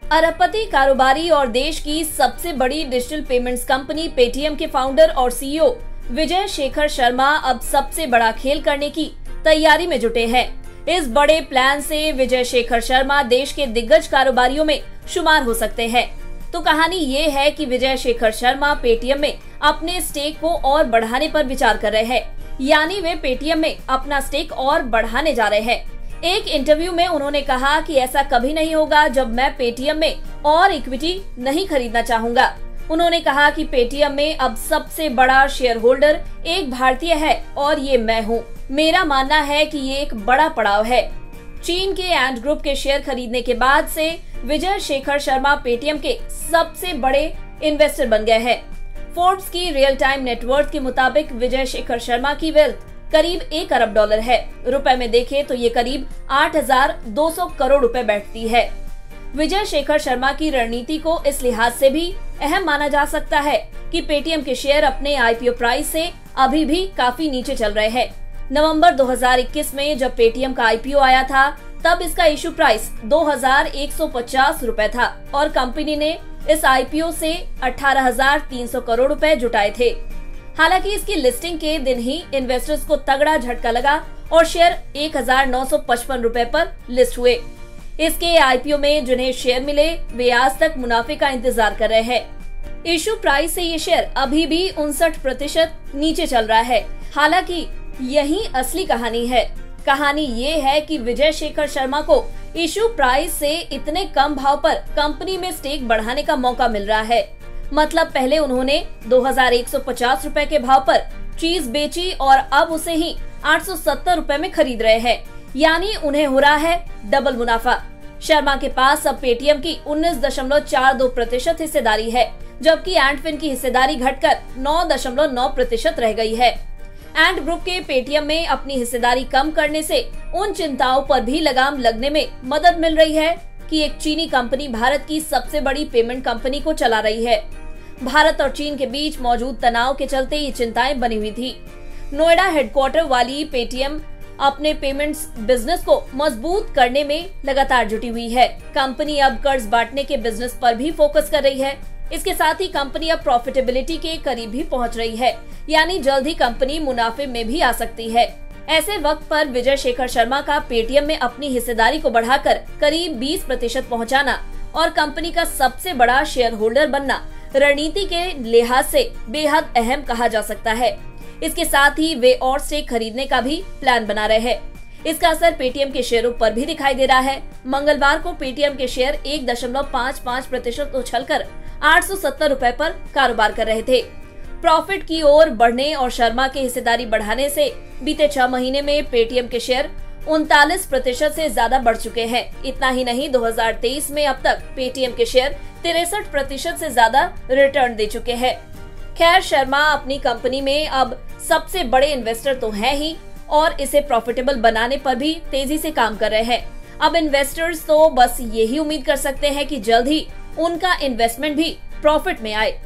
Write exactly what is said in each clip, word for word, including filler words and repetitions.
अरबपति कारोबारी और देश की सबसे बड़ी डिजिटल पेमेंट्स कंपनी पेटीएम के फाउंडर और सीईओ विजय शेखर शर्मा अब सबसे बड़ा खेल करने की तैयारी में जुटे हैं। इस बड़े प्लान से विजय शेखर शर्मा देश के दिग्गज कारोबारियों में शुमार हो सकते हैं। तो कहानी ये है कि विजय शेखर शर्मा पेटीएम में अपने स्टेक को और बढ़ाने पर विचार कर रहे हैं, यानी वे पेटीएम में अपना स्टेक और बढ़ाने जा रहे हैं। एक इंटरव्यू में उन्होंने कहा कि ऐसा कभी नहीं होगा जब मैं पेटीएम में और इक्विटी नहीं खरीदना चाहूंगा। उन्होंने कहा कि पेटीएम में अब सबसे बड़ा शेयर होल्डर एक भारतीय है और ये मैं हूँ। मेरा मानना है कि ये एक बड़ा पड़ाव है। चीन के एंड ग्रुप के शेयर खरीदने के बाद से विजय शेखर शर्मा पेटीएम के सबसे बड़े इन्वेस्टर बन गए हैं। फोर्ब्स की रियल टाइम नेटवर्थ के मुताबिक विजय शेखर शर्मा की वेल्थ करीब एक अरब डॉलर है। रुपए में देखें तो ये करीब आठ हजार दो सौ करोड़ रुपए बैठती है। विजय शेखर शर्मा की रणनीति को इस लिहाज से भी अहम माना जा सकता है कि पेटीएम के शेयर अपने आईपीओ प्राइस से अभी भी काफी नीचे चल रहे हैं। नवंबर दो हज़ार इक्कीस में जब पेटीएम का आईपीओ आया था, तब इसका इशू प्राइस दो हजार एक सौ पचास रुपए था और कंपनी ने इस आईपीओ से अठारह हजार तीन सौ करोड़ रुपए जुटाए थे। हालांकि इसकी लिस्टिंग के दिन ही इन्वेस्टर्स को तगड़ा झटका लगा और शेयर एक हजार नौ सौ पचपन रुपए पर लिस्ट हुए। इसके आईपीओ में जिन्हें शेयर मिले वे आज तक मुनाफे का इंतजार कर रहे हैं। इशू प्राइस से ये शेयर अभी भी उनसठ प्रतिशत नीचे चल रहा है। हालांकि यही असली कहानी है। कहानी ये है कि विजय शेखर शर्मा को इशू प्राइस से इतने कम भाव पर कंपनी में स्टेक बढ़ाने का मौका मिल रहा है। मतलब पहले उन्होंने दो हजार एक सौ पचास रुपए के भाव पर चीज बेची और अब उसे ही आठ सौ सत्तर रुपए में खरीद रहे हैं, यानी उन्हें हो रहा है डबल मुनाफा। शर्मा के पास अब पेटीएम की उन्नीस दशमलव चार दो प्रतिशत हिस्सेदारी है, जबकि एंडफिन की हिस्सेदारी घटकर नौ दशमलव नौ प्रतिशत रह गई है। एंड ग्रुप के पेटीएम में अपनी हिस्सेदारी कम करने से उन चिंताओं पर भी लगाम लगने में मदद मिल रही है कि एक चीनी कंपनी भारत की सबसे बड़ी पेमेंट कंपनी को चला रही है। भारत और चीन के बीच मौजूद तनाव के चलते ये चिंताएं बनी हुई थी। नोएडा हेडक्वार्टर वाली पेटीएम अपने पेमेंट्स बिजनेस को मजबूत करने में लगातार जुटी हुई है। कंपनी अब कर्ज बांटने के बिजनेस पर भी फोकस कर रही है। इसके साथ ही कंपनी अब प्रॉफिटेबिलिटी के करीब भी पहुंच रही है, यानी जल्द ही कंपनी मुनाफे में भी आ सकती है। ऐसे वक्त पर विजय शेखर शर्मा का पेटीएम में अपनी हिस्सेदारी को बढ़ाकर करीब बीस प्रतिशत पहुँचाना और कंपनी का सबसे बड़ा शेयर होल्डर बनना रणनीति के लिहाज से बेहद अहम कहा जा सकता है। इसके साथ ही वे और स्टेक खरीदने का भी प्लान बना रहे हैं। इसका असर पेटीएम के शेयरों पर भी दिखाई दे रहा है। मंगलवार को पेटीएम के शेयर एक दशमलव पाँच पाँच प्रतिशत उछलकर आठ सौ सत्तर रुपए पर कारोबार कर रहे थे। प्रॉफिट की ओर बढ़ने और शर्मा की हिस्सेदारी बढ़ाने से बीते छह महीने में पेटीएम के शेयर उनतालीस प्रतिशत से ज्यादा बढ़ चुके हैं। इतना ही नहीं, दो हज़ार तेईस में अब तक पेटीएम के शेयर तिरसठ प्रतिशत से ज्यादा रिटर्न दे चुके हैं। खैर, शर्मा अपनी कंपनी में अब सबसे बड़े इन्वेस्टर तो हैं ही और इसे प्रॉफिटेबल बनाने पर भी तेजी से काम कर रहे हैं। अब इन्वेस्टर्स तो बस यही उम्मीद कर सकते हैं कि जल्द ही उनका इन्वेस्टमेंट भी प्रॉफिट में आए।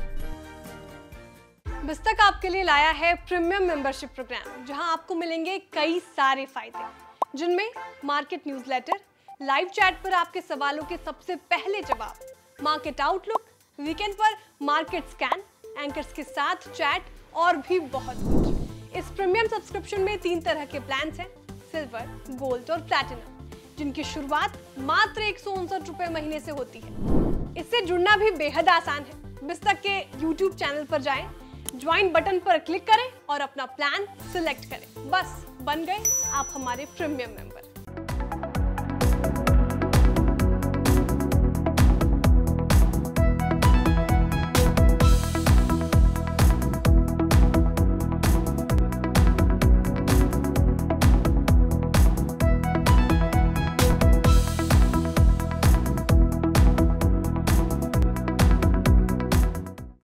बिस्तक आपके लिए लाया है प्रीमियम मेंबरशिप प्रोग्राम, जहां आपको मिलेंगे कई सारे फायदे, जिनमें मार्केट न्यूज़लेटर, लाइव चैट पर आपके सवालों के सबसे पहले जवाब, मार्केट आउटलुक, वीकेंड पर मार्केट स्कैन, एंकर्स के साथ चैट और भी बहुत कुछ। इस प्रीमियम सब्सक्रिप्शन में तीन तरह के प्लान्स हैं, सिल्वर, गोल्ड और प्लैटिनम, जिनकी शुरुआत मात्र एक सौ उनसठ रुपए महीने से होती है। इससे जुड़ना भी बेहद आसान है। बिस्तक के यूट्यूब चैनल पर जाएं, ज्वाइन बटन पर क्लिक करें और अपना प्लान सिलेक्ट करें। बस बन गए आप हमारे प्रीमियम मेंबर।